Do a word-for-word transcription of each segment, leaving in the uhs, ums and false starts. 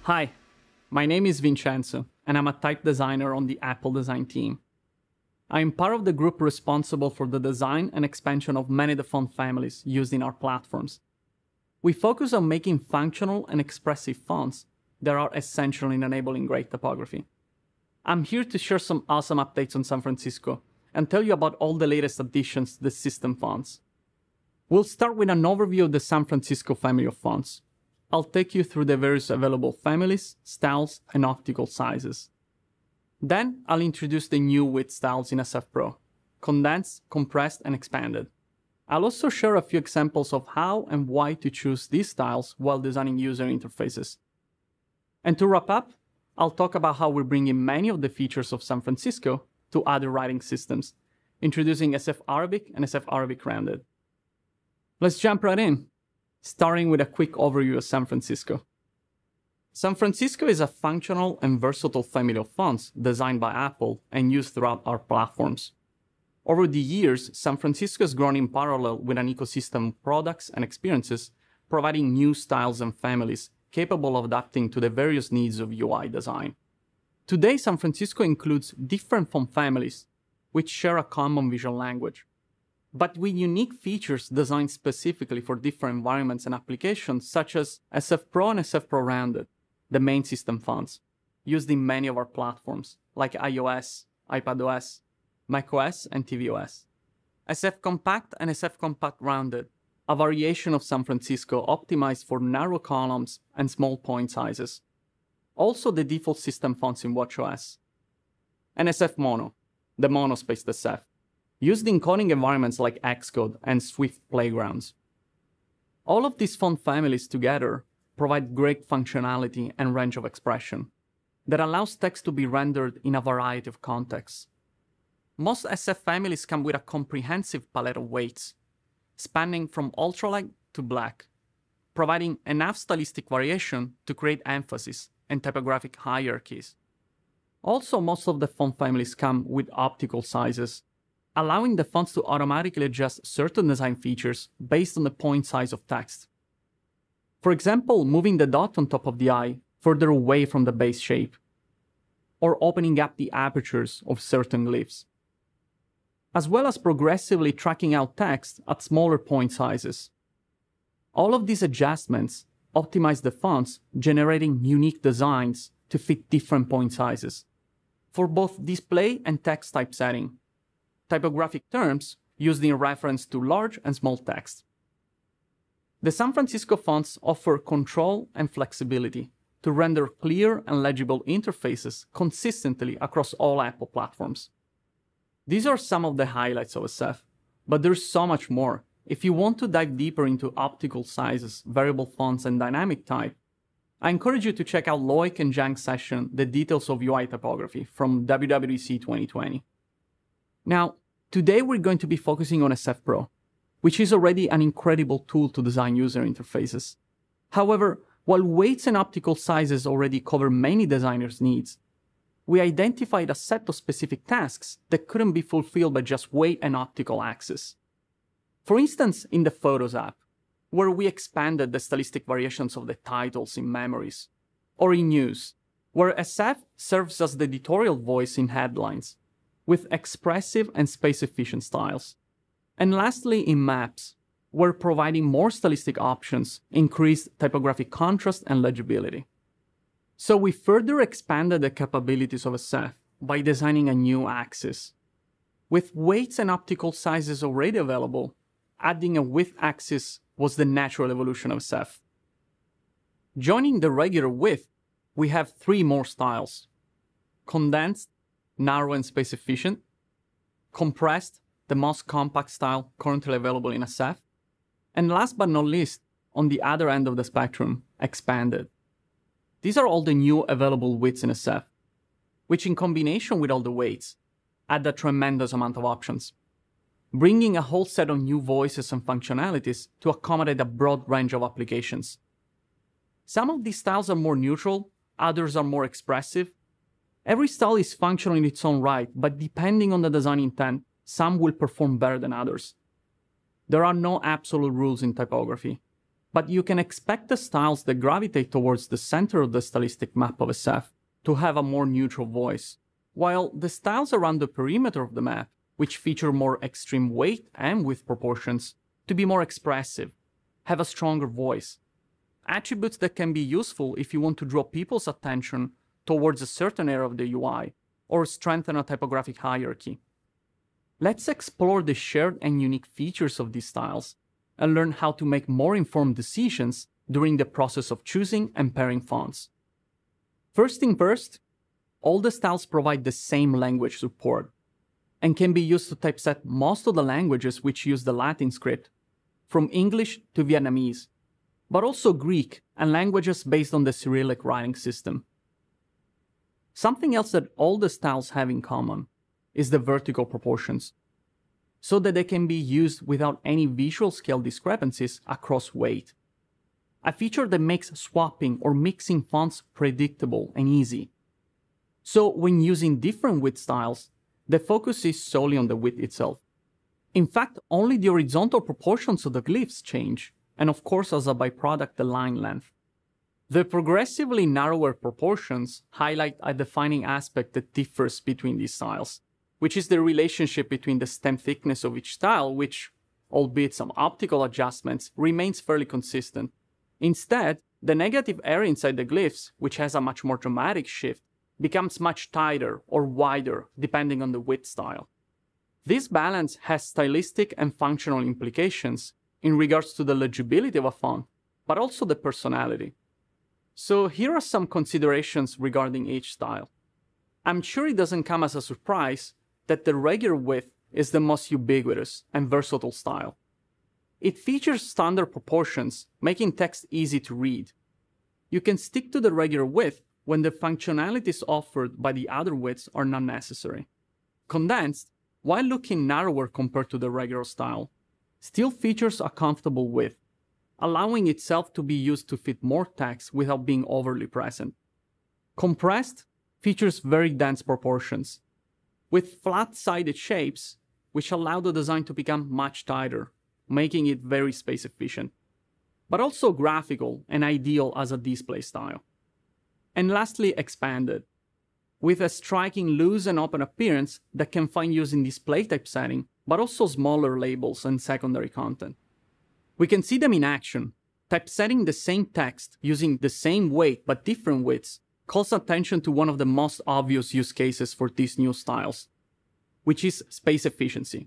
Hi, my name is Vincenzo, and I'm a type designer on the Apple design team. I am part of the group responsible for the design and expansion of many of the font families used in our platforms. We focus on making functional and expressive fonts that are essential in enabling great typography. I'm here to share some awesome updates on San Francisco and tell you about all the latest additions to the system fonts. We'll start with an overview of the San Francisco family of fonts. I'll take you through the various available families, styles, and optical sizes. Then, I'll introduce the new width styles in S F Pro: Condensed, Compressed, and Expanded. I'll also share a few examples of how and why to choose these styles while designing user interfaces. And to wrap up, I'll talk about how we're bringing many of the features of San Francisco to other writing systems, introducing S F Arabic and S F Arabic Rounded. Let's jump right in, starting with a quick overview of San Francisco. San Francisco is a functional and versatile family of fonts designed by Apple and used throughout our platforms. Over the years, San Francisco has grown in parallel with an ecosystem of products and experiences, providing new styles and families capable of adapting to the various needs of U I design. Today, San Francisco includes different font families, which share a common visual language, but with unique features designed specifically for different environments and applications, such as S F Pro and S F Pro Rounded, the main system fonts, used in many of our platforms, like iOS, iPadOS, macOS, and tvOS. S F Compact and S F Compact Rounded, a variation of San Francisco optimized for narrow columns and small point sizes. Also the default system fonts in watchOS. And S F Mono, the monospaced S F, used in coding environments like Xcode and Swift Playgrounds. All of these font families together provide great functionality and range of expression that allows text to be rendered in a variety of contexts. Most S F families come with a comprehensive palette of weights, spanning from ultralight to black, providing enough stylistic variation to create emphasis and typographic hierarchies. Also, most of the font families come with optical sizes, allowing the fonts to automatically adjust certain design features based on the point size of text. For example, moving the dot on top of the eye further away from the base shape, or opening up the apertures of certain glyphs, as well as progressively tracking out text at smaller point sizes. All of these adjustments optimize the fonts, generating unique designs to fit different point sizes for both display and text typesetting, typographic terms used in reference to large and small text. The San Francisco fonts offer control and flexibility to render clear and legible interfaces consistently across all Apple platforms. These are some of the highlights of S F, but there's so much more. If you want to dive deeper into optical sizes, variable fonts, and dynamic type, I encourage you to check out Loic and Zhang's session, The Details of U I Typography, from W W D C twenty twenty. Now, today we're going to be focusing on S F Pro, which is already an incredible tool to design user interfaces. However, while weights and optical sizes already cover many designers' needs, we identified a set of specific tasks that couldn't be fulfilled by just weight and optical access. For instance, in the Photos app, where we expanded the stylistic variations of the titles in memories, or in News, where S F serves as the editorial voice in headlines, with expressive and space-efficient styles. And lastly, in Maps, where providing more stylistic options increased typographic contrast and legibility. So we further expanded the capabilities of S F by designing a new axis. With weights and optical sizes already available, adding a width axis was the natural evolution of S F. Joining the regular width, we have three more styles: Condensed, narrow and space efficient; Compressed, the most compact style currently available in S F; and last but not least, on the other end of the spectrum, Expanded. These are all the new available widths in S F, which in combination with all the weights, add a tremendous amount of options, bringing a whole set of new voices and functionalities to accommodate a broad range of applications. Some of these styles are more neutral, others are more expressive. Every style is functional in its own right, but depending on the design intent, some will perform better than others. There are no absolute rules in typography. But you can expect the styles that gravitate towards the center of the stylistic map of S F to have a more neutral voice, while the styles around the perimeter of the map, which feature more extreme weight and width proportions, to be more expressive, have a stronger voice. Attributes that can be useful if you want to draw people's attention towards a certain area of the U I, or strengthen a typographic hierarchy. Let's explore the shared and unique features of these styles, and learn how to make more informed decisions during the process of choosing and pairing fonts. First thing first, all the styles provide the same language support, and can be used to typeset most of the languages which use the Latin script, from English to Vietnamese, but also Greek and languages based on the Cyrillic writing system. Something else that all the styles have in common is the vertical proportions, so that they can be used without any visual scale discrepancies across weight. A feature that makes swapping or mixing fonts predictable and easy. So when using different width styles, the focus is solely on the width itself. In fact, only the horizontal proportions of the glyphs change, and of course as a byproduct the line length. The progressively narrower proportions highlight a defining aspect that differs between these styles, which is the relationship between the stem thickness of each style, which, albeit some optical adjustments, remains fairly consistent. Instead, the negative area inside the glyphs, which has a much more dramatic shift, becomes much tighter or wider depending on the width style. This balance has stylistic and functional implications in regards to the legibility of a font, but also the personality. So here are some considerations regarding each style. I'm sure it doesn't come as a surprise that the regular width is the most ubiquitous and versatile style. It features standard proportions, making text easy to read. You can stick to the regular width when the functionalities offered by the other widths are not necessary. Condensed, while looking narrower compared to the regular style, still features a comfortable width, allowing itself to be used to fit more text without being overly present. Compressed features very dense proportions, with flat-sided shapes, which allow the design to become much tighter, making it very space efficient, but also graphical and ideal as a display style. And lastly, expanded, with a striking loose and open appearance that can find use in display typesetting, but also smaller labels and secondary content. We can see them in action. Typesetting the same text using the same weight but different widths calls attention to one of the most obvious use cases for these new styles, which is space efficiency.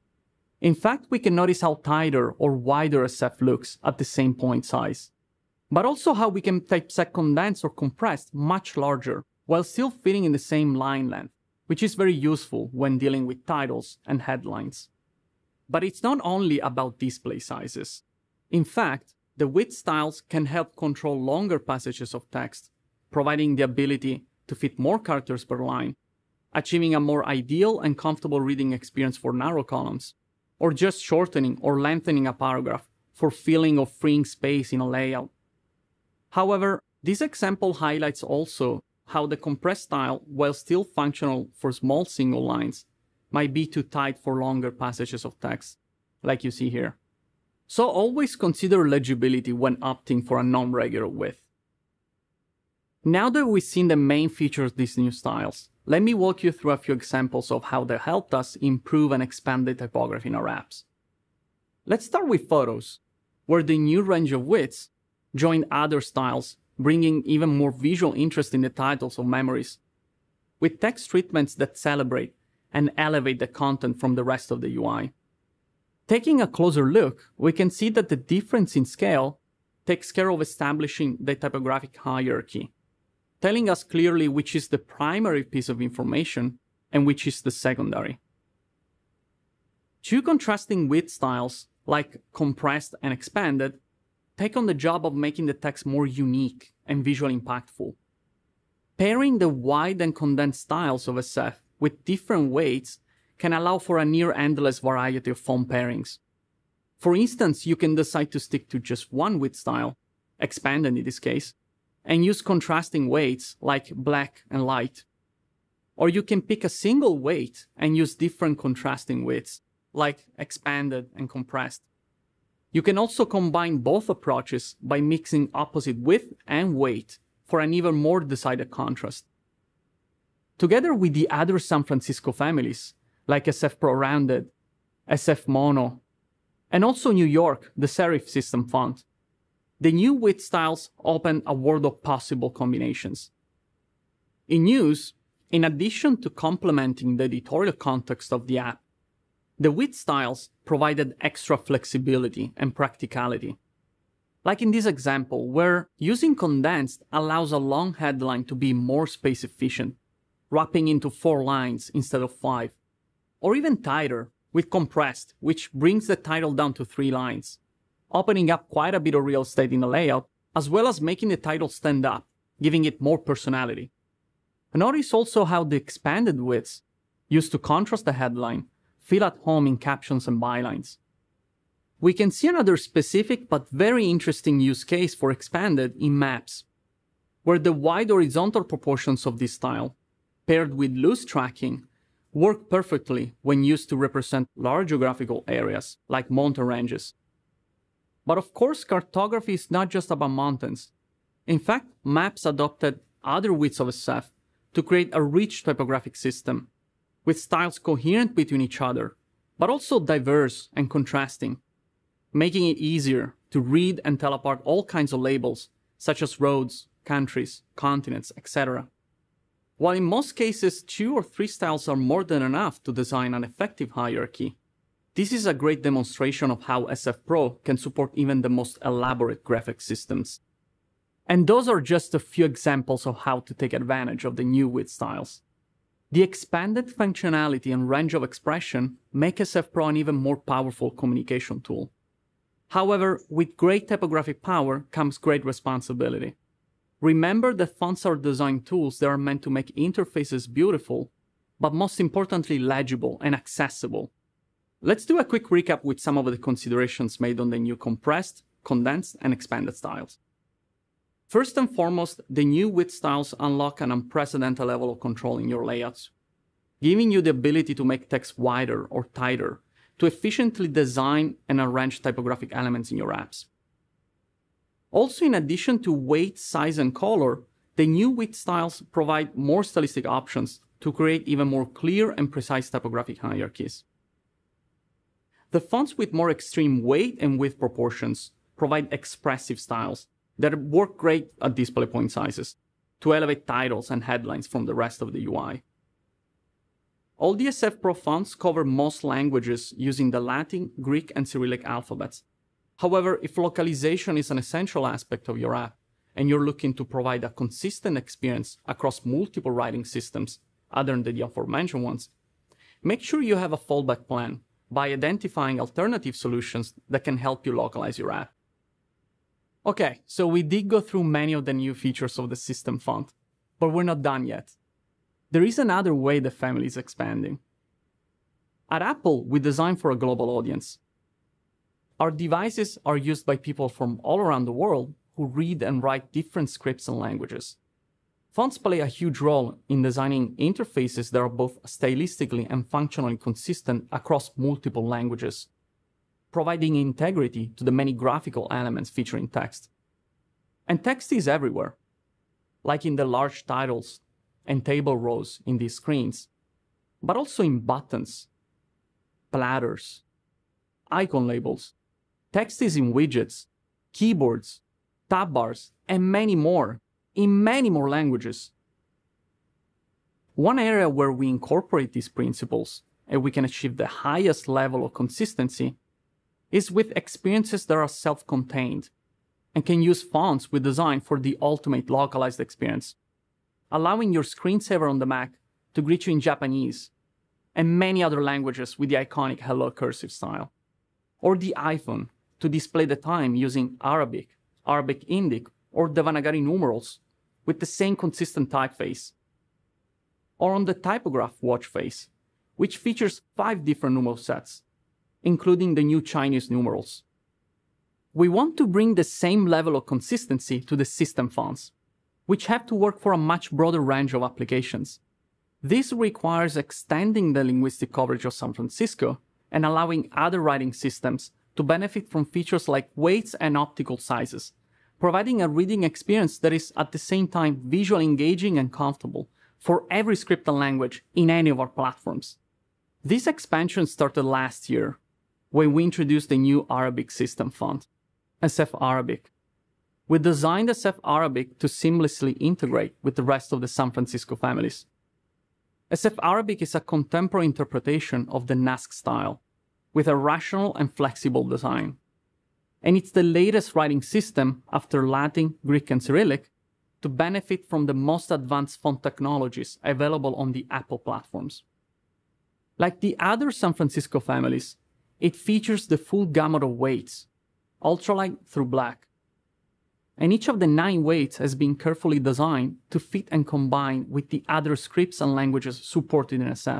In fact, we can notice how tighter or wider S F looks at the same point size, but also how we can typeset condensed or compressed much larger while still fitting in the same line length, which is very useful when dealing with titles and headlines. But it's not only about display sizes. In fact, the width styles can help control longer passages of text, providing the ability to fit more characters per line, achieving a more ideal and comfortable reading experience for narrow columns, or just shortening or lengthening a paragraph for filling or freeing space in a layout. However, this example highlights also how the compressed style, while still functional for small single lines, might be too tight for longer passages of text, like you see here. So always consider legibility when opting for a non-regular width. Now that we've seen the main features of these new styles, let me walk you through a few examples of how they helped us improve and expand the typography in our apps. Let's start with photos, where the new range of widths joined other styles, bringing even more visual interest in the titles of memories, with text treatments that celebrate and elevate the content from the rest of the U I. Taking a closer look, we can see that the difference in scale takes care of establishing the typographic hierarchy, telling us clearly which is the primary piece of information and which is the secondary. Two contrasting width styles, like compressed and expanded, take on the job of making the text more unique and visually impactful. Pairing the wide and condensed styles of S F with different weights can allow for a near-endless variety of font pairings. For instance, you can decide to stick to just one width style, expanded in this case, and use contrasting weights like black and light. Or you can pick a single weight and use different contrasting widths, like expanded and compressed. You can also combine both approaches by mixing opposite width and weight for an even more decided contrast. Together with the other San Francisco families, like S F Pro Rounded, S F Mono, and also New York, the serif system font, the new width styles open a world of possible combinations. In use, in addition to complementing the editorial context of the app, the width styles provided extra flexibility and practicality. Like in this example, where using Condensed allows a long headline to be more space efficient, wrapping into four lines instead of five, or even tighter with Compressed, which brings the title down to three lines, opening up quite a bit of real estate in the layout, as well as making the title stand up, giving it more personality. Notice also how the expanded widths, used to contrast the headline, feel at home in captions and bylines. We can see another specific but very interesting use case for expanded in maps, where the wide horizontal proportions of this style, paired with loose tracking, work perfectly when used to represent large geographical areas like mountain ranges. But of course, cartography is not just about mountains. In fact, maps adopted other widths of S F to create a rich typographic system, with styles coherent between each other, but also diverse and contrasting, making it easier to read and tell apart all kinds of labels, such as roads, countries, continents, et cetera. While in most cases two or three styles are more than enough to design an effective hierarchy, this is a great demonstration of how S F Pro can support even the most elaborate graphic systems. And those are just a few examples of how to take advantage of the new width styles. The expanded functionality and range of expression make S F Pro an even more powerful communication tool. However, with great typographic power comes great responsibility. Remember that fonts are design tools that are meant to make interfaces beautiful, but most importantly legible and accessible. Let's do a quick recap with some of the considerations made on the new compressed, condensed, and expanded styles. First and foremost, the new width styles unlock an unprecedented level of control in your layouts, giving you the ability to make text wider or tighter, to efficiently design and arrange typographic elements in your apps. Also, in addition to weight, size, and color, the new width styles provide more stylistic options to create even more clear and precise typographic hierarchies. The fonts with more extreme weight and width proportions provide expressive styles that work great at display point sizes to elevate titles and headlines from the rest of the U I. All the S F Pro fonts cover most languages using the Latin, Greek, and Cyrillic alphabets. However, if localization is an essential aspect of your app, and you're looking to provide a consistent experience across multiple writing systems other than the aforementioned ones, make sure you have a fallback plan by identifying alternative solutions that can help you localize your app. Okay, so we did go through many of the new features of the system font, but we're not done yet. There is another way the family is expanding. At Apple, we design for a global audience. Our devices are used by people from all around the world who read and write different scripts and languages. Fonts play a huge role in designing interfaces that are both stylistically and functionally consistent across multiple languages, providing integrity to the many graphical elements featuring text. And text is everywhere, like in the large titles and table rows in these screens, but also in buttons, platters, icon labels. Text is in widgets, keyboards, tab bars, and many more, in many more languages. One area where we incorporate these principles and we can achieve the highest level of consistency is with experiences that are self-contained and can use fonts we design for the ultimate localized experience, allowing your screensaver on the Mac to greet you in Japanese and many other languages with the iconic Hello cursive style, or the iPhone to display the time using Arabic, Arabic Indic, or Devanagari numerals with the same consistent typeface, or on the typograph watch face, which features five different numeral sets, including the new Chinese numerals. We want to bring the same level of consistency to the system fonts, which have to work for a much broader range of applications. This requires extending the linguistic coverage of San Francisco and allowing other writing systems to benefit from features like weights and optical sizes, providing a reading experience that is at the same time visually engaging and comfortable for every script and language in any of our platforms. This expansion started last year, when we introduced the new Arabic system font, S F Arabic. We designed S F Arabic to seamlessly integrate with the rest of the San Francisco families. S F Arabic is a contemporary interpretation of the Nask style, with a rational and flexible design. And it's the latest writing system after Latin, Greek, and Cyrillic to benefit from the most advanced font technologies available on the Apple platforms. Like the other San Francisco families, it features the full gamut of weights, ultralight through black. And each of the nine weights has been carefully designed to fit and combine with the other scripts and languages supported in S F.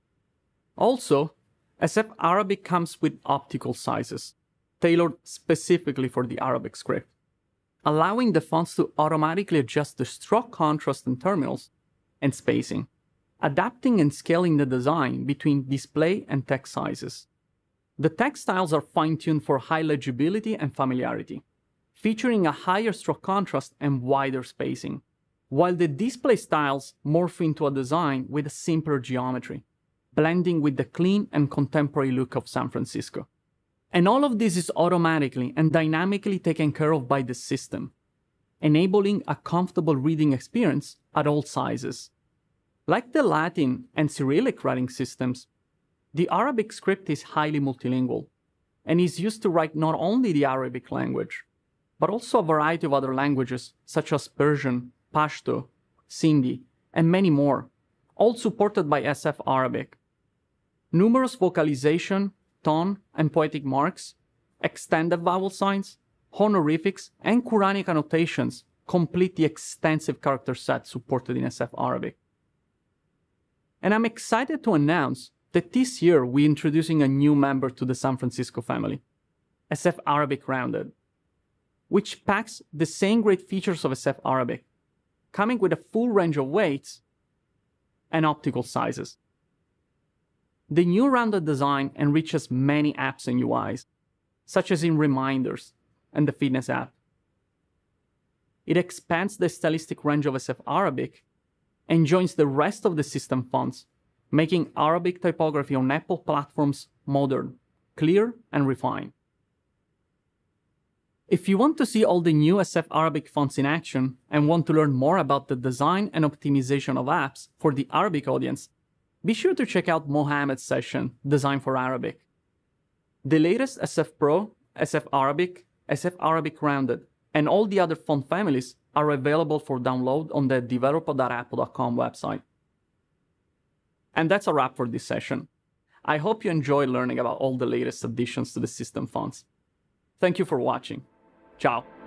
Also, S F Arabic comes with optical sizes, tailored specifically for the Arabic script, allowing the fonts to automatically adjust the stroke contrast and terminals and spacing, adapting and scaling the design between display and text sizes. The text styles are fine-tuned for high legibility and familiarity, featuring a higher stroke contrast and wider spacing, while the display styles morph into a design with a simpler geometry, blending with the clean and contemporary look of San Francisco. And all of this is automatically and dynamically taken care of by the system, enabling a comfortable reading experience at all sizes. Like the Latin and Cyrillic writing systems, the Arabic script is highly multilingual and is used to write not only the Arabic language, but also a variety of other languages such as Persian, Pashto, Sindhi, and many more, all supported by S F Arabic. Numerous vocalization, tone, and poetic marks, extended vowel signs, honorifics, and Quranic annotations complete the extensive character set supported in S F Arabic. And I'm excited to announce that this year we're introducing a new member to the San Francisco family, S F Arabic Rounded, which packs the same great features of S F Arabic, coming with a full range of weights and optical sizes. The new rounded design enriches many apps and U Is, such as in Reminders and the Fitness app. It expands the stylistic range of S F Arabic and joins the rest of the system fonts, making Arabic typography on Apple platforms modern, clear, and refined. If you want to see all the new S F Arabic fonts in action and want to learn more about the design and optimization of apps for the Arabic audience, be sure to check out Mohammed's session, Design for Arabic. The latest S F Pro, S F Arabic, S F Arabic Rounded, and all the other font families are available for download on the developer dot apple dot com website. And that's a wrap for this session. I hope you enjoyed learning about all the latest additions to the system fonts. Thank you for watching. Ciao.